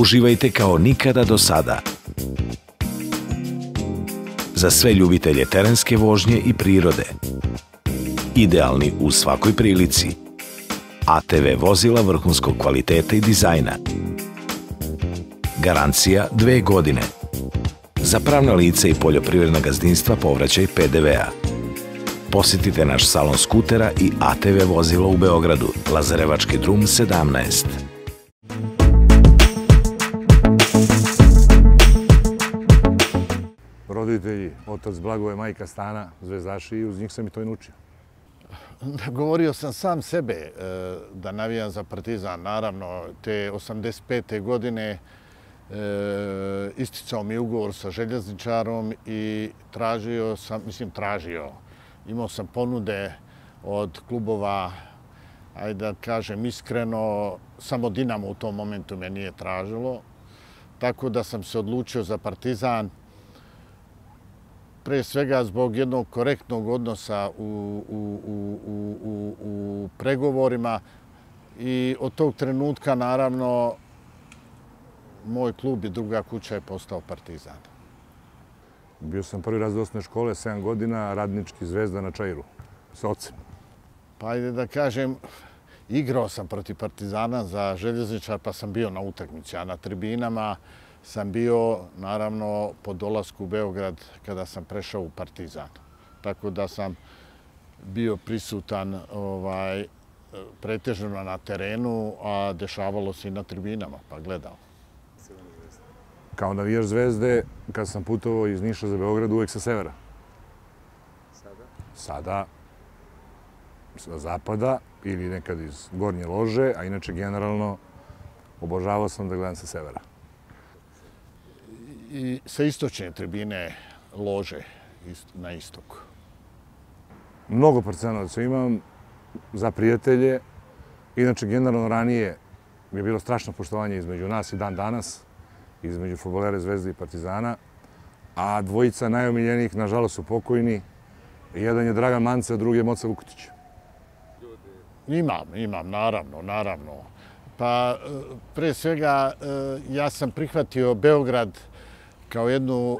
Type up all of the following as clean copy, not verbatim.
Uživajte kao nikada do sada. Za sve ljubitelje terenske vožnje i prirode. Idealni u svakoj prilici. ATV vozila vrhunskog kvaliteta i dizajna. Garancija 2 godine. Za pravna lica i poljoprivredna gazdinstva povraćaj PDV-a. Posjetite naš salon skutera i ATV vozila u Beogradu, Lazarevački drum 17. Roditelji, otac Blagoje, majka Stana, zvezdaši i uz njih sam i to i naučio. Govorio sam sam sebe da navijam za Partizan. Naravno, te 85. godine isticao mi ugovor sa željezničarom i imao sam ponude od klubova, ajde da kažem iskreno, samo Dinamo u tom momentu me nije tražilo. Tako da sam se odlučio za Partizan, pre svega zbog jednog korektnog odnosa u pregovorima i od tog trenutka, naravno, moj klub i druga kuća je postao Partizan. Bio sam prvi razred osnovne škole, 7 godina, radnički Zvezda na Čairu, sa ocem. Pa ajde da kažem, igrao sam protiv Partizana za željezničar, pa sam bio na utakmici, a na tribinama sam bio, naravno, po dolasku u Beograd kada sam prešao u Partizan. Tako da sam bio prisutan pretežno na terenu, a dešavalo se i na tribinama, pa gledao. Kao navijač Zvezde, kad sam putovao iz Niša za Beograd, uvek sa severa. Sada? Sada sa zapada ili nekad iz Gornje Lože, a inače generalno obožavao sam da gledam sa severa. I sa istočne tribine Lože na istoku. Mnogo Partizanovaca imam za prijatelje. Inače, generalno ranije je bilo strašno poštovanje između nas i dan danas, između fudbalera Zvezde i Partizana, a dvojica najomiljenijih, nažalost, su pokojni. Jedan je Dragan Mance, a drugi je Moca Vukutić. Imam, naravno. Pa, pre svega, ja sam prihvatio Beograd kao jednu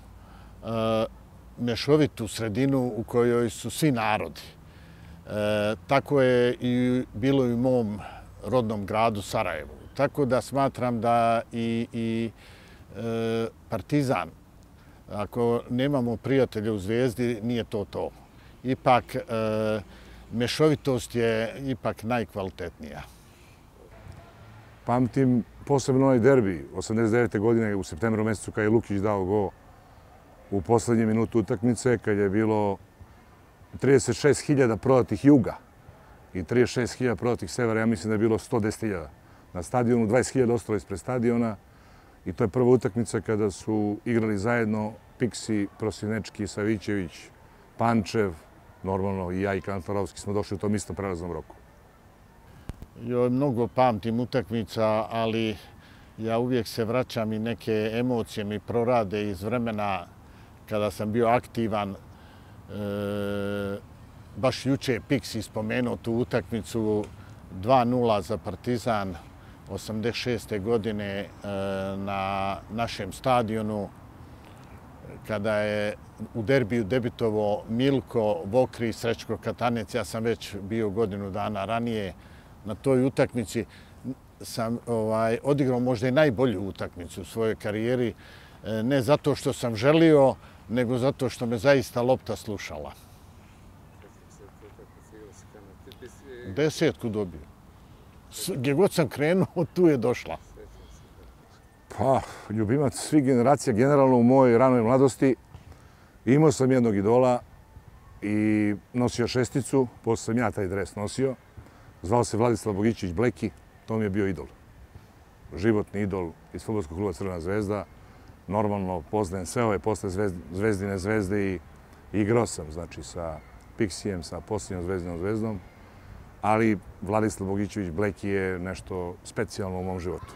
mešovitu sredinu u kojoj su svi narodi. Tako je i bilo i u mom rodnom gradu Sarajevu. Tako da smatram da i Partizan, ako nemamo prijatelja u Zvezdi, nije to. Ipak, mešovitost je ipak najkvalitetnija. Pamtim posebno onaj derbi 89. godine u septembru mesecu kad je Lukić dao gol u poslednje minutu utakmice, kad je bilo 36.000 prodatih juga i 36.000 prodatih severa, ja mislim da je bilo 110.000 na stadionu, 20.000 ostalo ispred stadiona i to je prva utakmica kada su igrali zajedno Piksi, Prosinečki, Savićević, Pančev, normalno i ja i Kantorovski smo došli u tom istom prelaznom roku. Mnogo pamtim utakmica, ali ja uvijek se vraćam i neke emocije mi prorade iz vremena kada sam bio aktivan. Baš juče je Piksi spomenuo tu utakmicu 2:0 za Partizan 86. godine na našem stadionu, kada je u derbiju debitovao Milko Vokri i Srećko Katanec. Ja sam već bio godinu dana ranije na toj utakmici. Sam odigrao možda i najbolju utakmicu u svojoj karijeri, ne zato što sam želio, nego zato što me zaista lopta slušala. 10 dobio. Gdje god sam krenuo, tu je došla. Pa, ljubimac svih generacija, generalno u mojoj ranoj mladosti. Imao sam jednog idola i nosio šesticu, posle sam ja taj dres nosio. Zvao se Vladislav Bogićević Bleki, to mi je bio idol. Životni idol iz fudbalskog kluba Crvena zvezda. Normalno poznajem sve ove posle Zvezdine zvezde i igrao sam, znači, sa Piksijem, sa posljednjom Zvezdinom zvezdom. Ali Vladislav Bogićević Bleki je nešto specijalno u mom životu.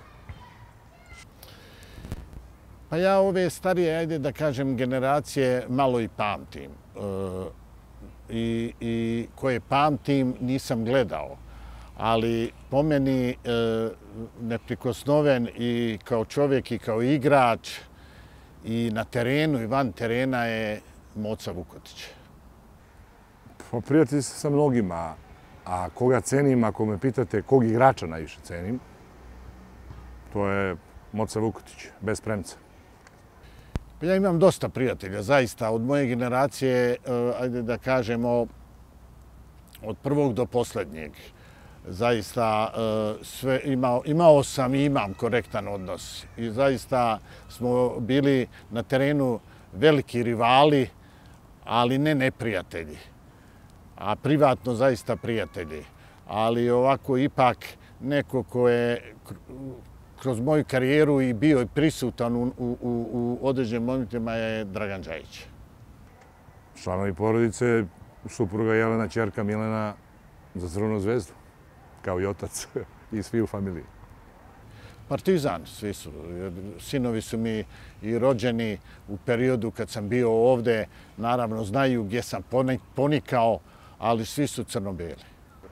Pa ja ove starije, ajde da kažem, generacije malo i pamtim. I koje pamtim nisam gledao. ali po meni neprikosnoven i kao čovjek i kao igrač i na terenu i van terena je Moca Vukotić. Pa prijatelj sam sa mnogima, a koga cenim, ako me pitate kog igrača najviše cenim, to je Moca Vukotić, bez premca. Ja imam dosta prijatelja, zaista, od moje generacije, ajde da kažemo, od prvog do posljednjeg. Zaista imao sam i imam korektan odnos. I zaista smo bili na terenu veliki rivali, ali ne neprijatelji. A privatno zaista prijatelji. Ali ovako ipak neko ko je kroz moju karijeru i bio prisutan u određenim momentima je Dragan Đajić. Članovi porodice, supruga Jelena, ćerka Milena za Crvenu zvezdu, kao i otac i svi u familiji. Partizan, svi su. Sinovi su mi i rođeni u periodu kad sam bio ovde. Naravno, znaju gdje sam ponikao, ali svi su crno-bijeli.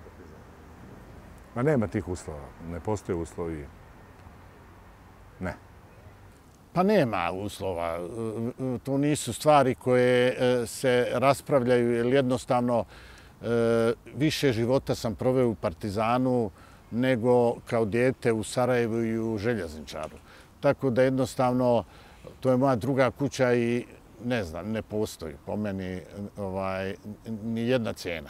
Ma nema tih uslova, ne postoje uslovi. Ne. Pa nema uslova. To nisu stvari koje se raspravljaju, jer jednostavno više života sam proveo u Partizanu nego kao dijete u Sarajevu i u Željezničaru. Tako da jednostavno to je moja druga kuća i ne znam, ne postoji po meni ni jedna cijena.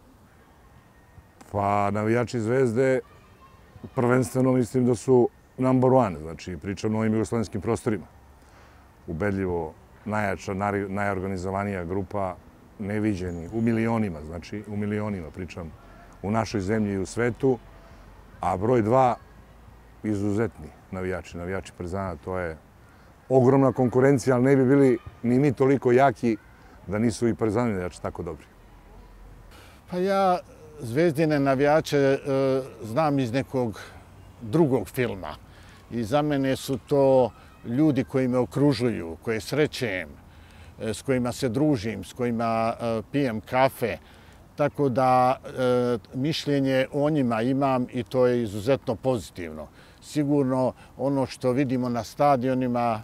Pa navijači Zvezde prvenstveno mislim da su number one, znači pričam o ovim jugoslovenskim prostorima. Ubedljivo najjača, najorganizovanija grupa, neviđeni, u milionima, znači u milionima pričam u našoj zemlji i u svetu, a broj 2 izuzetni navijači Partizana, to je ogromna konkurencija, ali ne bi bili ni mi toliko jaki da nisu i Partizani navijači tako dobri. Pa ja Zvezdine navijače znam iz nekog drugog filma. I za mene su to ljudi koji me okružuju, koje srećem, s kojima se družim, s kojima pijem kafe. Tako da mišljenje o njima imam i to je izuzetno pozitivno. Sigurno ono što vidimo na stadionima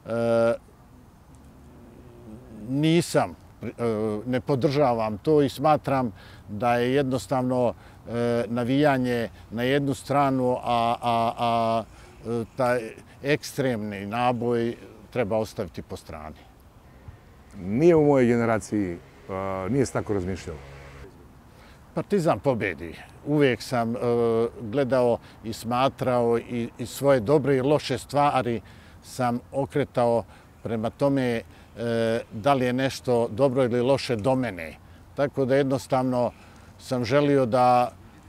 ne podržavam to i smatram da je jednostavno navijanje na jednu stranu, a taj ekstremni naboj treba ostaviti po strani. Nije u mojoj generaciji, nije se tako razmišljalo. Partizan pobedi. Uvijek sam gledao i smatrao i svoje dobre i loše stvari sam okretao prema tome da li je nešto dobro ili loše do mene. Tako da jednostavno sam želio da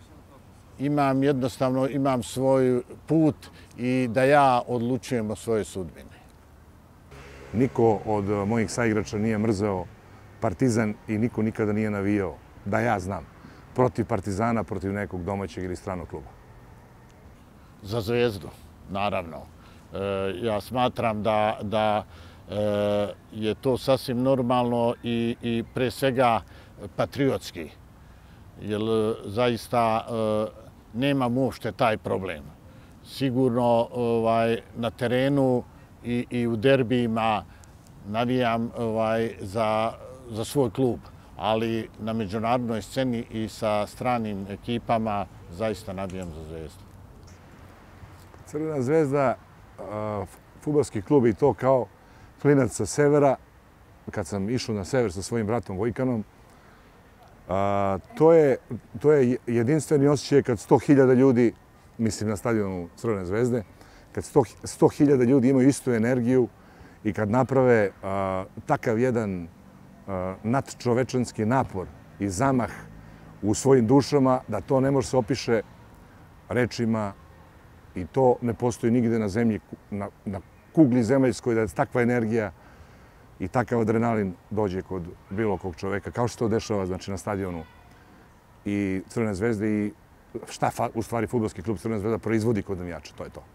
imam svoj put i da ja odlučujem o svojoj sudbini. Niko od mojih saigrača nije mrzeo Partizan i niko nikada nije navijao, da ja znam, protiv Partizana, protiv nekog domaćeg ili stranog kluba. Za Zvezdu, naravno. Ja smatram da je to sasvim normalno i pre svega patriotski. Jer zaista nemam uopšte taj problem. Sigurno na terenu i u derbijima navijam za svoj klub, ali na međunarodnoj sceni i sa stranim ekipama zaista navijam za Zvezdu. Crvena zvezda, fudbalski klub i to kao klinac sa severa, kad sam išao na sever sa svojim bratom Vojkanom, to je jedinstveni osjećaj kad 100.000 ljudi, mislim na stadionu Crvene zvezde, kad 100.000 ljudi imaju istu energiju i kad naprave takav jedan nadčovečanski napor i zamah u svojim dušama, da to ne može se opiše rečima i to ne postoji nigde na zemlji, na kugli zemaljskoj, da je takva energija i takav adrenalin dođe kod bilo kog čoveka, kao što to dešava znači, na stadionu i Crvene zvezde i šta u stvari fudbalski klub Crvena zvezda proizvodi kod navijača, to je to.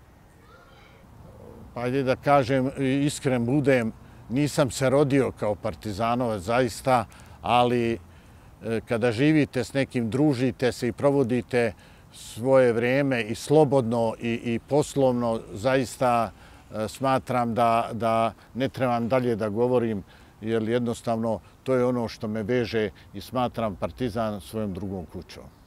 Pa ajde da kažem, iskren budem, nisam se rodio kao partizanovac zaista, ali kada živite s nekim, družite se i provodite svoje vrijeme i slobodno i poslovno, zaista smatram da ne trebam dalje da govorim, jer jednostavno to je ono što me veže i smatram Partizan svojom drugom kućom.